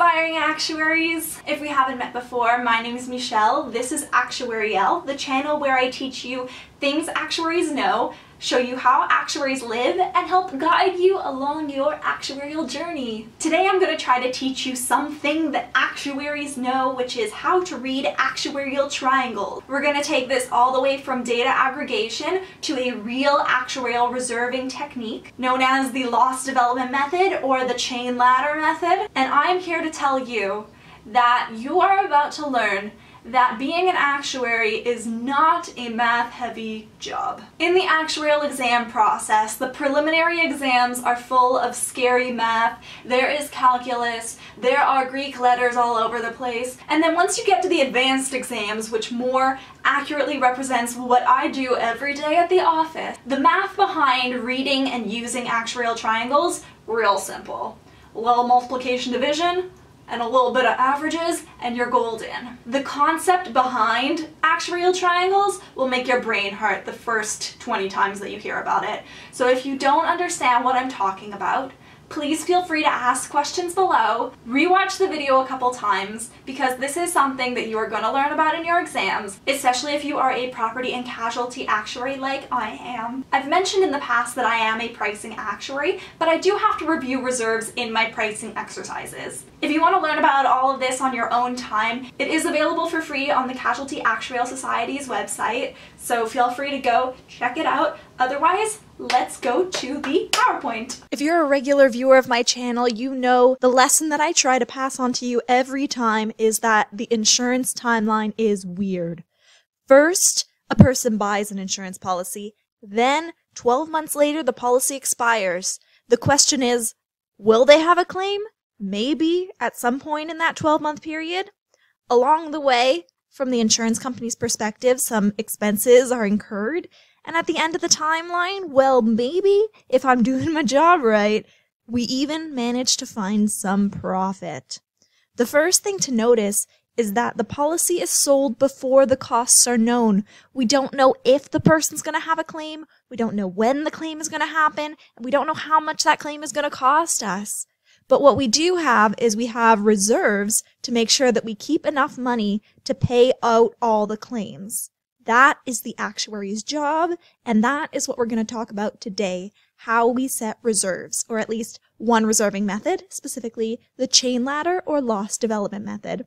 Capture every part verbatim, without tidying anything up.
aspiring actuaries! If we haven't met before, my name is Michelle. This is Actuarial, the channel where I teach you things actuaries know, show you how actuaries live, and help guide you along your actuarial journey. Today I'm going to try to teach you something that actuaries know, which is how to read actuarial triangles. We're going to take this all the way from data aggregation to a real actuarial reserving technique known as the loss development method or the chain ladder method. And I'm here to tell you that you are about to learn that being an actuary is not a math-heavy job. In the actuarial exam process, the preliminary exams are full of scary math, there is calculus, there are Greek letters all over the place, and then once you get to the advanced exams, which more accurately represents what I do every day at the office, the math behind reading and using actuarial triangles, real simple. A little multiplication division, and a little bit of averages, and you're golden. The concept behind actuarial triangles will make your brain hurt the first twenty times that you hear about it. So if you don't understand what I'm talking about, please feel free to ask questions below. Rewatch the video a couple times because this is something that you are going to learn about in your exams, especially if you are a property and casualty actuary like I am. I've mentioned in the past that I am a pricing actuary, but I do have to review reserves in my pricing exercises. If you want to learn about all of this on your own time, it is available for free on the Casualty Actuarial Society's website, so feel free to go check it out. Otherwise, let's go to the PowerPoint. If you're a regular viewer of my channel, you know the lesson that I try to pass on to you every time is that the insurance timeline is weird. First, a person buys an insurance policy, then twelve months later the policy expires. The question is, will they have a claim? Maybe at some point in that twelve month period. Along the way, from the insurance company's perspective, some expenses are incurred. And at the end of the timeline, well, maybe, if I'm doing my job right, we even manage to find some profit. The first thing to notice is that the policy is sold before the costs are known. We don't know if the person's going to have a claim, we don't know when the claim is going to happen, and we don't know how much that claim is going to cost us. But what we do have is we have reserves to make sure that we keep enough money to pay out all the claims. That is the actuary's job, and that is what we're going to talk about today, how we set reserves, or at least one reserving method, specifically the chain ladder or loss development method.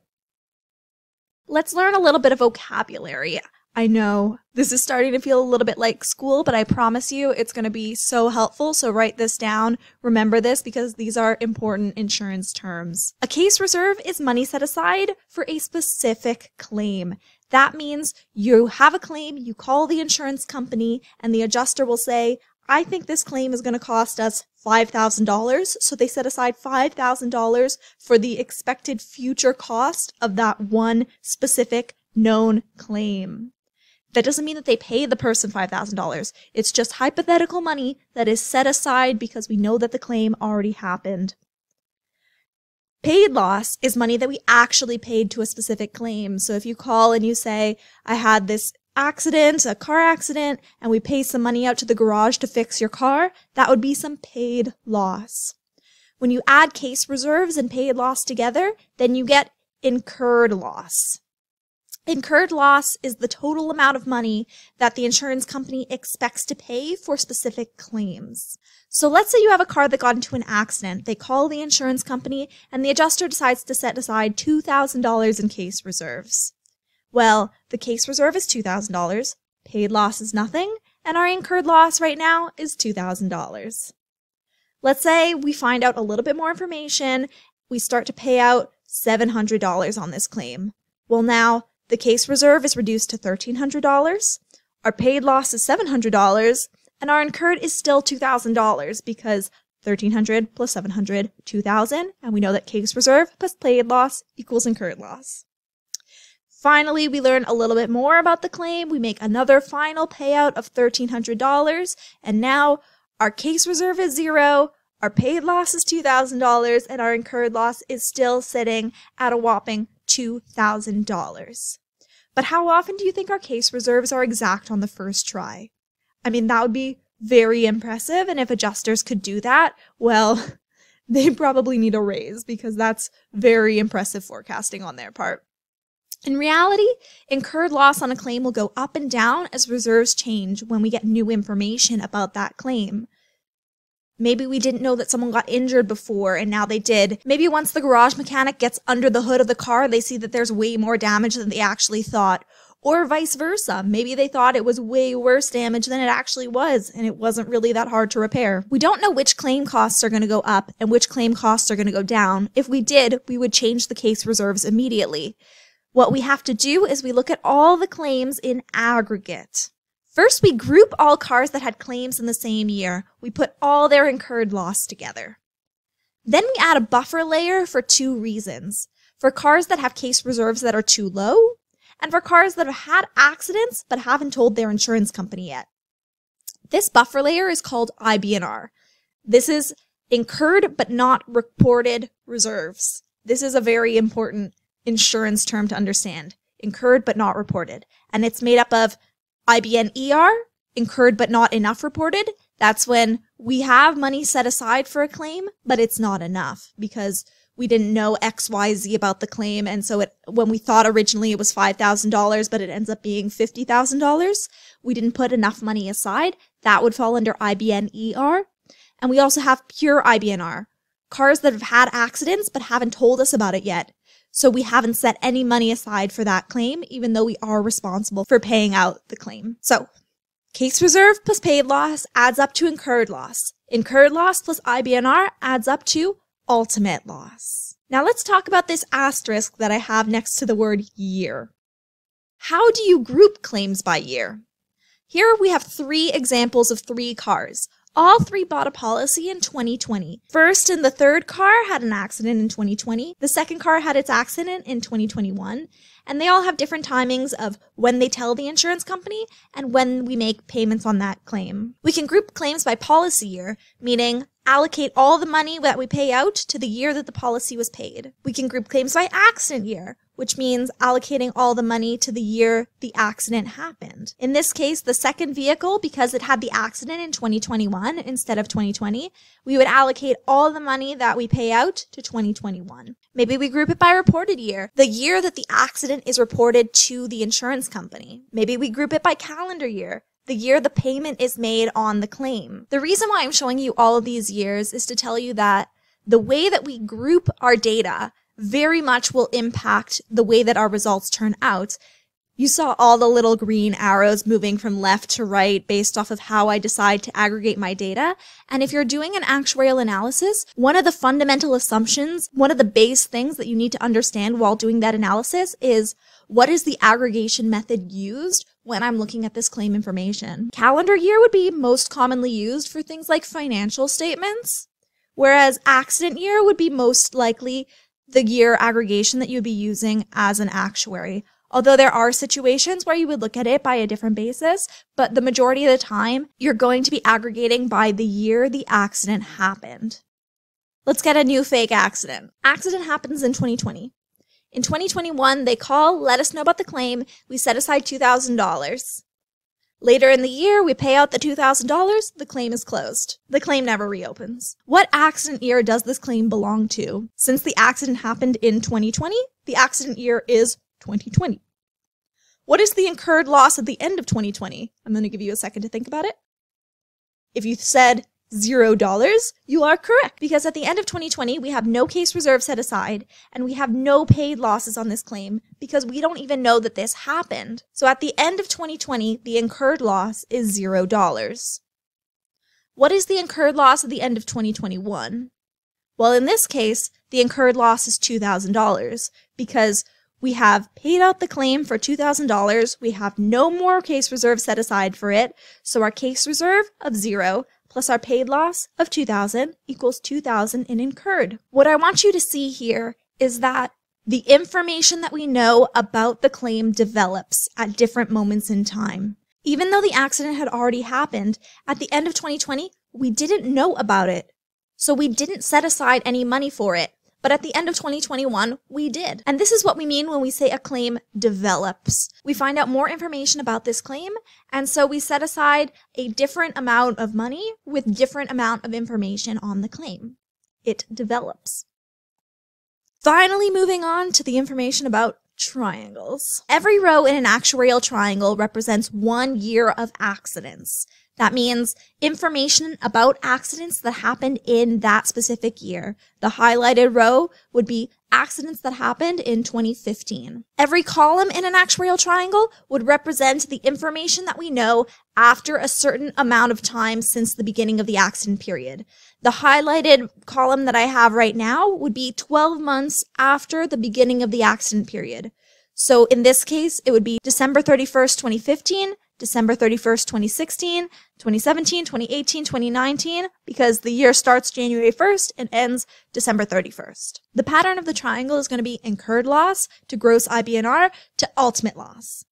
Let's learn a little bit of vocabulary. I know this is starting to feel a little bit like school, but I promise you it's going to be so helpful, so write this down. Remember this because these are important insurance terms. A case reserve is money set aside for a specific claim. That means you have a claim, you call the insurance company, and the adjuster will say, I think this claim is going to cost us five thousand dollars, so they set aside five thousand dollars for the expected future cost of that one specific known claim. That doesn't mean that they pay the person five thousand dollars. It's just hypothetical money that is set aside because we know that the claim already happened. Paid loss is money that we actually paid to a specific claim. So if you call and you say, I had this accident, a car accident, and we pay some money out to the garage to fix your car, that would be some paid loss. When you add case reserves and paid loss together, then you get incurred loss. Incurred loss is the total amount of money that the insurance company expects to pay for specific claims. So let's say you have a car that got into an accident. They call the insurance company and the adjuster decides to set aside two thousand dollars in case reserves. Well, the case reserve is two thousand dollars, paid loss is nothing, and our incurred loss right now is two thousand dollars. Let's say we find out a little bit more information, we start to pay out seven hundred dollars on this claim. Well, now the case reserve is reduced to thirteen hundred dollars, our paid loss is seven hundred dollars, and our incurred is still two thousand dollars because thirteen hundred dollars plus seven hundred dollars, two thousand dollars, and we know that case reserve plus paid loss equals incurred loss. Finally, we learn a little bit more about the claim, we make another final payout of thirteen hundred dollars, and now our case reserve is zero, our paid loss is two thousand dollars, and our incurred loss is still sitting at a whopping two thousand dollars. But how often do you think our case reserves are exact on the first try? I mean, that would be very impressive, and if adjusters could do that, well, they probably need a raise because that's very impressive forecasting on their part. In reality, incurred loss on a claim will go up and down as reserves change when we get new information about that claim. Maybe we didn't know that someone got injured before and now they did. Maybe once the garage mechanic gets under the hood of the car, they see that there's way more damage than they actually thought. Or vice versa. Maybe they thought it was way worse damage than it actually was, and it wasn't really that hard to repair. We don't know which claim costs are going to go up and which claim costs are going to go down. If we did, we would change the case reserves immediately. What we have to do is we look at all the claims in aggregate. First, we group all cars that had claims in the same year. We put all their incurred loss together. Then we add a buffer layer for two reasons. For cars that have case reserves that are too low, and for cars that have had accidents but haven't told their insurance company yet. This buffer layer is called I B N R. This is incurred but not reported reserves. This is a very important insurance term to understand. Incurred but not reported. And it's made up of I B N E R, incurred but not enough reported. That's when we have money set aside for a claim, but it's not enough because we didn't know X Y Z about the claim, and so it, when we thought originally it was five thousand dollars, but it ends up being fifty thousand dollars, we didn't put enough money aside. That would fall under I B N E R. And we also have pure I B N R, cars that have had accidents but haven't told us about it yet. So we haven't set any money aside for that claim, even though we are responsible for paying out the claim. So, case reserve plus paid loss adds up to incurred loss. Incurred loss plus I B N R adds up to ultimate loss. Now let's talk about this asterisk that I have next to the word year. How do you group claims by year? Here we have three examples of three cars. All three bought a policy in twenty twenty. First and the third car had an accident in twenty twenty. The second car had its accident in twenty twenty-one. And they all have different timings of when they tell the insurance company and when we make payments on that claim. We can group claims by policy year, meaning allocate all the money that we pay out to the year that the policy was paid. We can group claims by accident year, which means allocating all the money to the year the accident happened. In this case, the second vehicle, because it had the accident in twenty twenty-one instead of twenty twenty, we would allocate all the money that we pay out to twenty twenty-one. Maybe we group it by reported year, the year that the accident is reported to the insurance company. Maybe we group it by calendar year, the year the payment is made on the claim. The reason why I'm showing you all of these years is to tell you that the way that we group our data very much will impact the way that our results turn out. You saw all the little green arrows moving from left to right based off of how I decide to aggregate my data. And if you're doing an actuarial analysis, one of the fundamental assumptions, one of the base things that you need to understand while doing that analysis is what is the aggregation method used when I'm looking at this claim information. Calendar year would be most commonly used for things like financial statements, whereas accident year would be most likely the year aggregation that you'd be using as an actuary. Although there are situations where you would look at it by a different basis, but the majority of the time, you're going to be aggregating by the year the accident happened. Let's get a new fake accident. Accident happens in twenty twenty. In twenty twenty-one, they call, let us know about the claim, we set aside two thousand dollars. Later in the year, we pay out the two thousand dollars, the claim is closed. The claim never reopens. What accident year does this claim belong to? Since the accident happened in twenty twenty, the accident year is twenty twenty. What is the incurred loss at the end of twenty twenty? I'm going to give you a second to think about it. If you said zero dollars, you are correct, because at the end of twenty twenty, we have no case reserve set aside, and we have no paid losses on this claim because we don't even know that this happened. So at the end of twenty twenty, the incurred loss is zero dollars. What is the incurred loss at the end of twenty twenty-one? Well, in this case, the incurred loss is two thousand dollars because we have paid out the claim for two thousand dollars, we have no more case reserve set aside for it, so our case reserve of zero plus our paid loss of two thousand equals two thousand in incurred. What I want you to see here is that the information that we know about the claim develops at different moments in time. Even though the accident had already happened, at the end of twenty twenty, we didn't know about it, so we didn't set aside any money for it. But at the end of twenty twenty-one, we did. And this is what we mean when we say a claim develops. We find out more information about this claim, and so we set aside a different amount of money with different amount of information on the claim. it develops. Finally, moving on to the information about triangles. Every row in an actuarial triangle represents one year of accidents. That means information about accidents that happened in that specific year. The highlighted row would be accidents that happened in twenty fifteen. Every column in an actuarial triangle would represent the information that we know after a certain amount of time since the beginning of the accident period. The highlighted column that I have right now would be twelve months after the beginning of the accident period. So in this case, it would be December thirty-first, twenty fifteen, December thirty-first, twenty sixteen, twenty seventeen, twenty eighteen, twenty nineteen, because the year starts January first and ends December thirty-first. The pattern of the triangle is going to be incurred loss to gross I B N R to ultimate loss.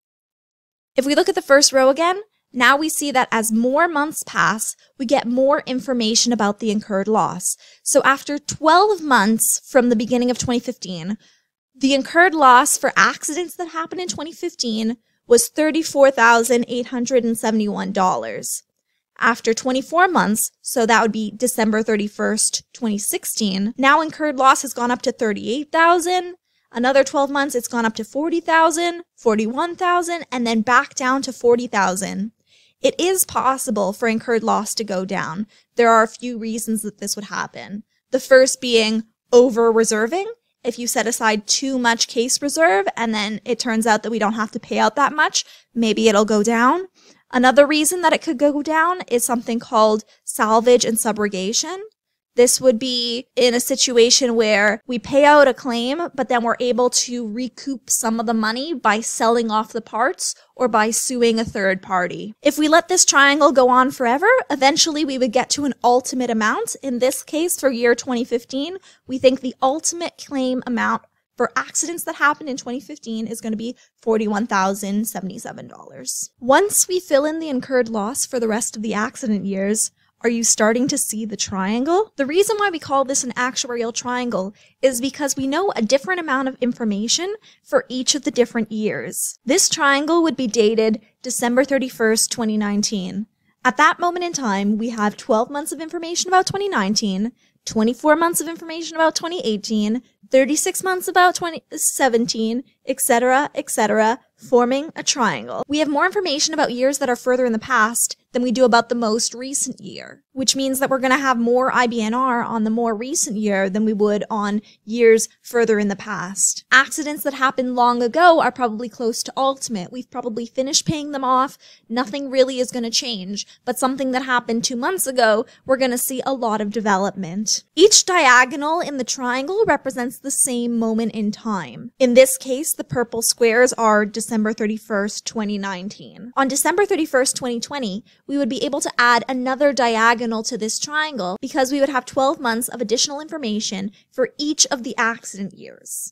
If we look at the first row again, now we see that as more months pass, we get more information about the incurred loss. So after twelve months from the beginning of twenty fifteen, the incurred loss for accidents that happened in twenty fifteen was thirty-four thousand eight hundred seventy-one dollars. After twenty-four months, so that would be December thirty-first, twenty sixteen, now incurred loss has gone up to thirty-eight thousand dollars. Another twelve months, it's gone up to forty thousand dollars, forty-one thousand dollars, and then back down to forty thousand dollars. It is possible for incurred loss to go down. There are a few reasons that this would happen. The first being over-reserving. If you set aside too much case reserve and then it turns out that we don't have to pay out that much, maybe it'll go down. Another reason that it could go down is something called salvage and subrogation. This would be in a situation where we pay out a claim, but then we're able to recoup some of the money by selling off the parts or by suing a third party. If we let this triangle go on forever, eventually we would get to an ultimate amount. In this case, for year twenty fifteen, we think the ultimate claim amount for accidents that happened in twenty fifteen is going to be forty-one thousand seventy-seven dollars. Once we fill in the incurred loss for the rest of the accident years, are you starting to see the triangle? The reason why we call this an actuarial triangle is because we know a different amount of information for each of the different years. This triangle would be dated December thirty-first, twenty nineteen. At that moment in time, we have twelve months of information about twenty nineteen, twenty-four months of information about twenty eighteen, thirty-six months about twenty seventeen, et cetera, et cetera, forming a triangle. We have more information about years that are further in the past than we do about the most recent year, which means that we're going to have more I B N R on the more recent year than we would on years further in the past. Accidents that happened long ago are probably close to ultimate. We've probably finished paying them off. Nothing really is going to change, but something that happened two months ago, we're going to see a lot of development. Each diagonal in the triangle represents the same moment in time. In this case, the purple squares are December thirty-first, twenty nineteen. On December thirty-first, twenty twenty, we would be able to add another diagonal to this triangle because we would have twelve months of additional information for each of the accident years.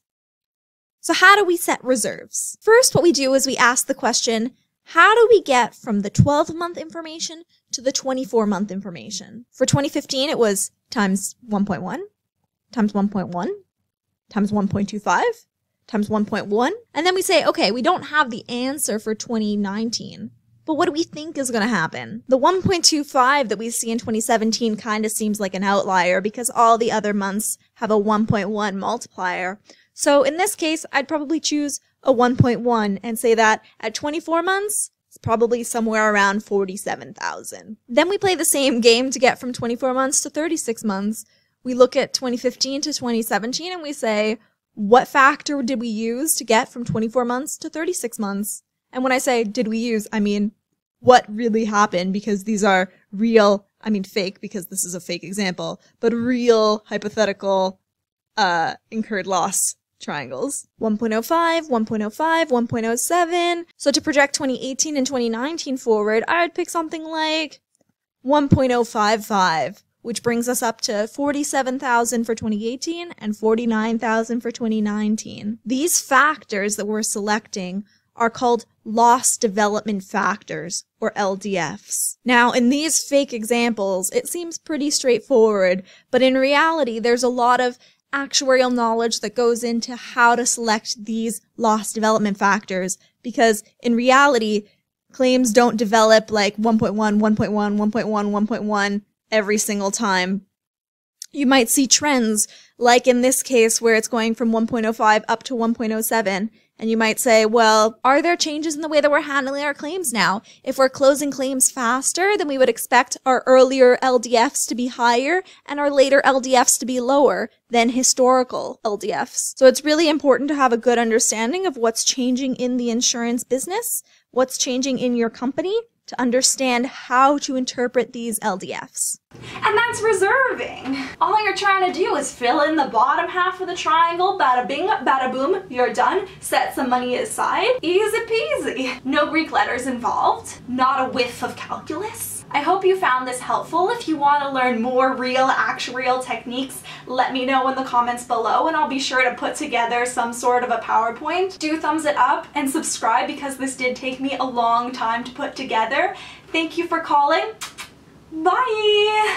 So how do we set reserves? First, what we do is we ask the question, how do we get from the twelve month information to the twenty-four month information? For twenty fifteen, it was times one point one, times one point one, times one point two five, times one point one. And then we say, okay, we don't have the answer for twenty nineteen. But what do we think is going to happen? The one point two five that we see in twenty seventeen kind of seems like an outlier because all the other months have a one point one multiplier. So in this case, I'd probably choose a one point one and say that at twenty-four months, it's probably somewhere around forty-seven thousand. Then we play the same game to get from twenty-four months to thirty-six months. We look at twenty fifteen to twenty seventeen and we say, what factor did we use to get from twenty-four months to thirty-six months? And when I say did we use, I mean what really happened, because these are real, I mean fake because this is a fake example, but real hypothetical uh, incurred loss triangles. one point oh five, one point oh five, one point oh seven. So to project twenty eighteen and twenty nineteen forward, I would pick something like one point oh five five, which brings us up to forty-seven thousand for twenty eighteen and forty-nine thousand for twenty nineteen. These factors that we're selecting are called loss development factors, or L D Fs. Now, in these fake examples, it seems pretty straightforward, but in reality, there's a lot of actuarial knowledge that goes into how to select these loss development factors, because in reality, claims don't develop like one point one, one point one, one point one, one point one every single time You might see trends, like in this case where it's going from one point oh five up to one point oh seven. And you might say, well, are there changes in the way that we're handling our claims now? If we're closing claims faster, then we would expect our earlier L D Fs to be higher and our later L D Fs to be lower than historical L D Fs. So it's really important to have a good understanding of what's changing in the insurance business, what's changing in your company, to understand how to interpret these L D Fs. And that's reserving. All you're trying to do is fill in the bottom half of the triangle, bada bing, bada boom, you're done, set some money aside, easy peasy. No Greek letters involved, not a whiff of calculus. I hope you found this helpful. If you want to learn more real actuarial techniques, let me know in the comments below and I'll be sure to put together some sort of a PowerPoint. Do thumbs it up and subscribe because this did take me a long time to put together. Thank you for calling. Bye!